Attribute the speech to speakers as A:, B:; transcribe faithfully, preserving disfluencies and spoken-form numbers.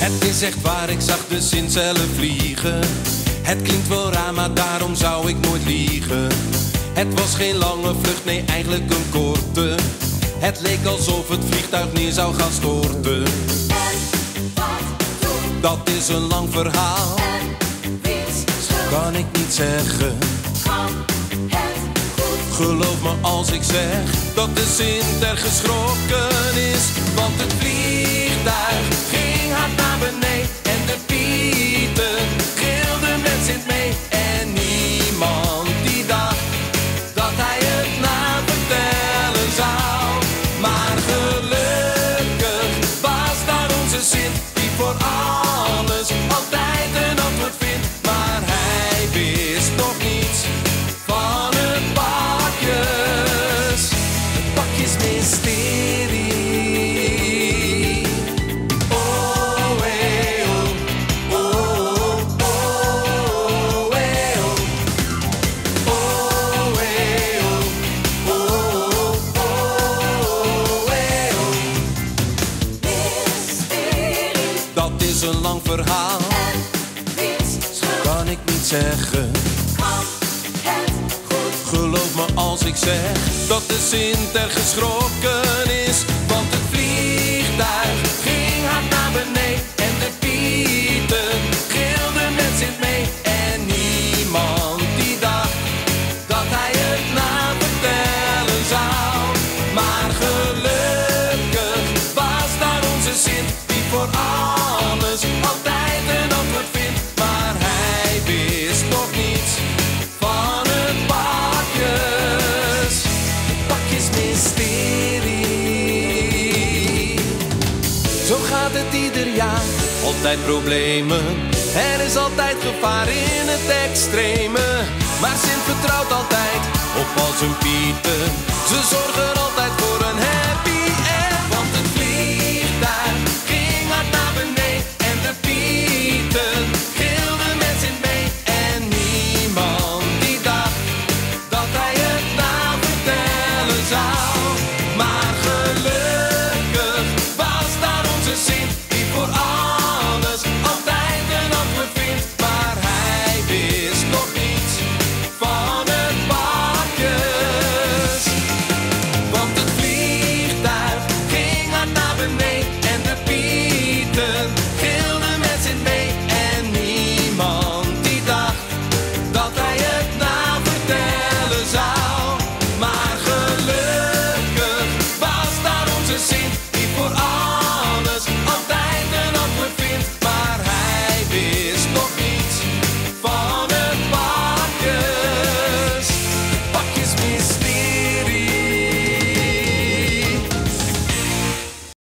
A: Het is echt waar, ik zag de Sint zelf vliegen. Het klinkt wel raar, maar daarom zou ik nooit liegen. Het was geen lange vlucht, nee eigenlijk een korte. Het leek alsof het vliegtuig neer zou gaan storten.
B: En wat toen?
A: Dat is een lang verhaal.
B: En wiens schuld?
A: Kan ik niet zeggen.
B: Kwam het goed?
A: Geloof me als ik zeg dat de Sint er geschrokken is. Want het vliegtuig ging hard naar beneden en de pieten gilden met Sint mee. En niemand die dacht dat hij het na vertellen zou. Maar gelukkig was daar onze Sint die voor alles altijd een antwoord vindt. Maar hij wist nog niets van het pakjes, het pakjesmysterie. Oh, hey, oh, oh, oh, hey, oh. Oh, hey, oh, oh, oh, hey, oh.
B: Mysterie.
A: Dat is een lang verhaal,
B: En wiens schuld?
A: kan ik niet zeggen.
B: Kwam het goed?
A: Geloof me als ik zeg dat de Sint er geschrokken is. Want het vliegtuig ging hard naar beneden en de pieten gilden met Sint mee. En niemand die dacht dat hij het na vertellen zou. Maar gelukkig was daar onze Sint die voor alles altijd een antwoord vindt. Maar hij wist nog niets van het pakjes, het pakjesmysterie. Zo gaat het ieder jaar, altijd problemen. Er is altijd gevaar in het extreme. Maar Sint vertrouwt altijd op al zijn pieten. Ze zorgen altijd voor een happy